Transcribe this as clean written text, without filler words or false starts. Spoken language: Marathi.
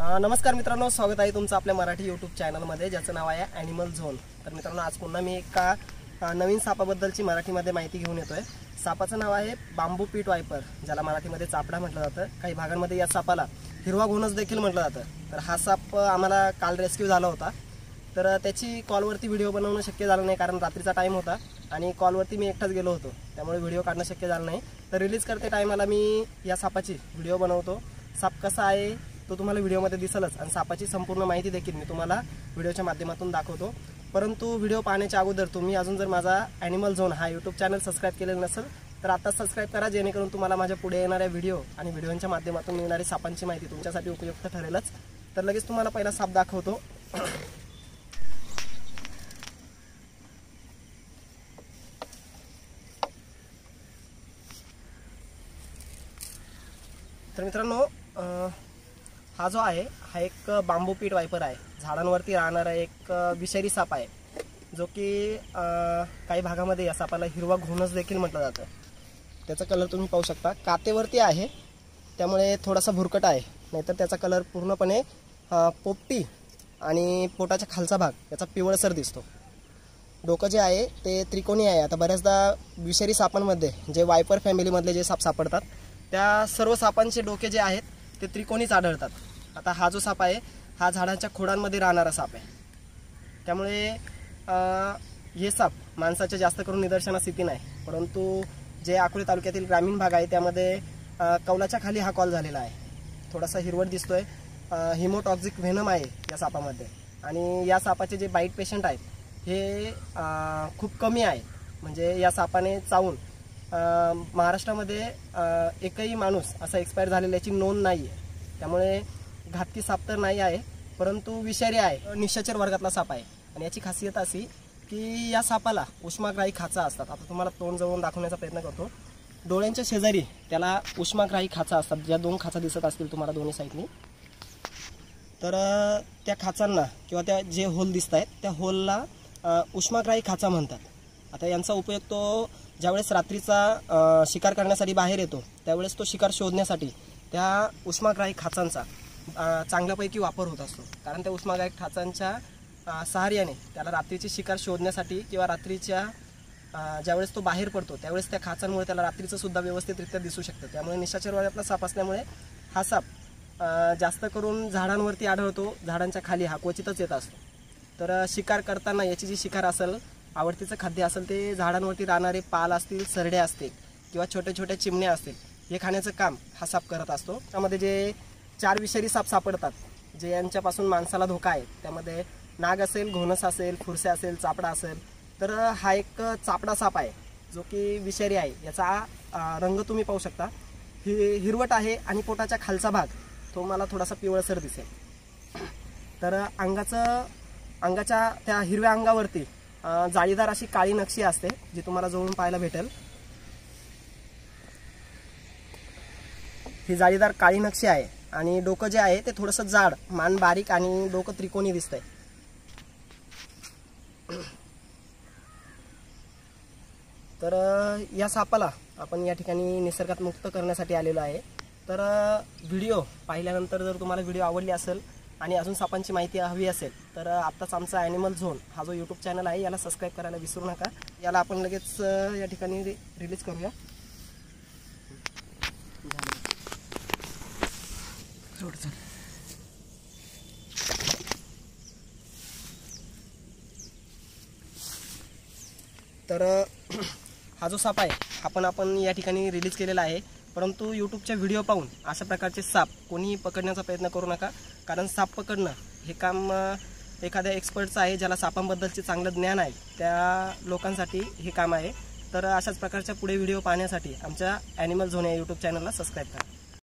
नमस्कार मित्रांनो, स्वागत आहे तुमचं आपल्या मराठी यूट्यूब चॅनलमध्ये ज्याचं नाव आहे ॲनिमल झोन। तर मित्रांनो, आज पुन्हा मी एका नवीन सापाबद्दलची मराठीमध्ये माहिती घेऊन येतोय। सापाचं नाव आहे बांबू पीट वायपर, ज्याला मराठीमध्ये चापडा म्हटलं जातं। काही भागांमध्ये या सापाला हिरवा घोणस देखील म्हटलं जातं। तर हा साप आम्हाला काल रेस्क्यू झाला होता। तर त्याची कॉलवरती व्हिडिओ बनवणं शक्य झालं नाही, कारण रात्रीचा टाइम होता आणि कॉलवरती मी एकटाच गेलो होतो, त्यामुळे व्हिडिओ काढणं शक्य झालं नाही। तर रिलीज करते टायमाला मी या सापाची व्हिडिओ बनवतो। साप कसा आहे तो तुम्हाला व्हिडिओमध्ये दिसेलच आणि सापाची संपूर्ण माहिती देखील मी तुम्हाला व्हिडिओच्या माध्यमातून दाखवतो। परंतु व्हिडिओ पाहण्याच्या अगोदर तुम्ही अजून जर माझा ॲनिमल झोन हा यूट्यूब चॅनल सबस्क्राइब केलेलं नसेल तर आता सबस्क्राइब करा, जेणेकरून तुम्हाला माझ्या पुढे येणाऱ्या व्हिडिओ आणि व्हिडिओच्या माध्यमातून मिळणारी सापांची माहिती तुमच्यासाठी उपयुक्त ठरेलच। तर लगेच तुम्हाला पहिला साप दाखवतो। तर मित्रांनो, हा जो आहे हा एक बांबू पीट वायपर आहे। झाडांवरती राहणारा एक विषारी साप आहे, जो की काही भागामध्ये या सापाला हिरवा घोणस देखील म्हटलं जातं। त्याचा कलर तुम्ही पाहू शकता, कातेवरती आहे त्यामुळे थोडासा भुरकट आहे, नाहीतर त्याचा कलर पूर्णपणे पोपटी आणि पोटाच्या खालचा भाग याचा पिवळसर दिसतो। डोकं जे आहे ते त्रिकोणी आहे। आता बऱ्याचदा विषारी सापांमध्ये जे वायपर फॅमिलीमधले जे साप सापडतात त्या सर्व सापांचे डोके जे आहेत ते त्रिकोणीच आढळतात। आता हा जो साप आहे हा झाडांच्या खोडांमध्ये राहणारा साप आहे, त्यामुळे हे साप माणसाच्या जास्त करून निदर्शनास येत नाही। परंतु जे अकोले तालुक्यातील ग्रामीण भाग आहे त्यामध्ये कौलाच्या खाली हा कॉल झालेला आहे। थोडासा हिरवट दिसतोय, हिमोटॉक्सिक व्हेनम आहे या सापामध्ये। आणि या सापाचे जे बाईट पेशंट आहेत हे खूप कमी आहे, म्हणजे या सापाने चावून महाराष्ट्रामध्ये एकही माणूस असा एक्सपायर झालेल्याची नोंद नाही आहे। त्यामुळे घातकी साप तर नाही आहे, परंतु विषारी आहे, निशाचर वर्गातला साप आहे। आणि याची खासियत अशी की या सापाला उष्माग्राही खाचा असतात। आता तुम्हाला तोंड जवळून दाखवण्याचा प्रयत्न करतो। डोळ्यांच्या शेजारी त्याला उष्माग्राही खाचा असतात, ज्या दोन खाचा दिसत असतील तुम्हाला दोन्ही साईडनी। तर त्या खाचांना किंवा त्या जे होल दिसत आहेत त्या होलला उष्माग्राही खाचा म्हणतात। आता यांचा उपयोग तो ज्यावेळेस रात्रीचा शिकार करण्यासाठी बाहेर येतो त्यावेळेस तो शिकार शोधण्यासाठी त्या उष्माग्राही खाचांचा चांगल्यापैकी वापर होत असतो। कारण त्या उष्माग्राही खाचांच्या सहाय्याने त्याला रात्रीची शिकार शोधण्यासाठी किंवा रात्रीच्या ज्यावेळेस तो बाहेर पडतो त्यावेळेस त्या खाचांमुळे त्याला रात्रीचं सुद्धा व्यवस्थितरित्या दिसू शकतं। त्यामुळे निशाचर वर्गातला साप असल्यामुळे हा साप जास्त करून झाडांवरती आढळतो, झाडांच्या खाली हा क्वचितच येत असतो। तर शिकार करताना याची जी शिकार असेल, आवडतीचं खाद्य असेल ते झाडांवरती राहणारे पाल असतील, सरडे असतील किंवा छोट्या छोट्या चिमण्या असतील, हे खाण्याचं काम हा साप करत असतो। त्यामध्ये जे 4 विषारी साप सापडतात जे यांच्यापासून माणसाला धोका आहे, त्यामध्ये नाग असेल, घोणस असेल, फुरसे असेल, चापडा असेल। तर हा एक चापडा साप आहे जो की विषारी आहे। याचा रंग तुम्ही पाहू शकता, हिरवट आहे आणि पोटाच्या खालचा भाग तो मला थोडासा पिवळसर दिसेल। तर अंगाच्या त्या हिरव्या अंगावरती जाळीदार अशी काळी नक्षी असते, जी तुम्हाला जवळून पाहायला भेटेल। ही जाळीदार काळी नक्षी आहे आणि डोकं जे आहे ते थोडंसं जाड, मान बारीक आणि डोकं त्रिकोणी दिसतंय। तर या सापाला आपण या ठिकाणी निसर्गात मुक्त करण्यासाठी आलेलो आहे। तर व्हिडिओ पाहिल्यानंतर जर तुम्हाला व्हिडिओ आवडली असेल आणि अजून सापांची माहिती हवी असेल तर आत्ताच आमचा ॲनिमल झोन हा जो यूट्यूब चॅनल आहे याला सबस्क्राईब करायला विसरू नका। याला आपण लगेच या ठिकाणी रिलीज करूया। तर हा जो साप आहे आपण या ठिकाणी रिलीज केलेला आहे। परंतु यूट्यूबच्या व्हिडिओ पाहून अशा प्रकारचे साप कोणीही पकडण्याचा प्रयत्न करू नका, कारण साप पकडणं हे काम एखाद्या एक्सपर्टचं आहे, ज्याला सापांबद्दलचे चांगलं ज्ञान आहे त्या लोकांसाठी हे काम आहे। तर अशाच प्रकारच्या पुढे व्हिडिओ पाहण्यासाठी आमच्या ॲनिमल झोन या यूट्यूब चॅनलला सबस्क्राईब करा।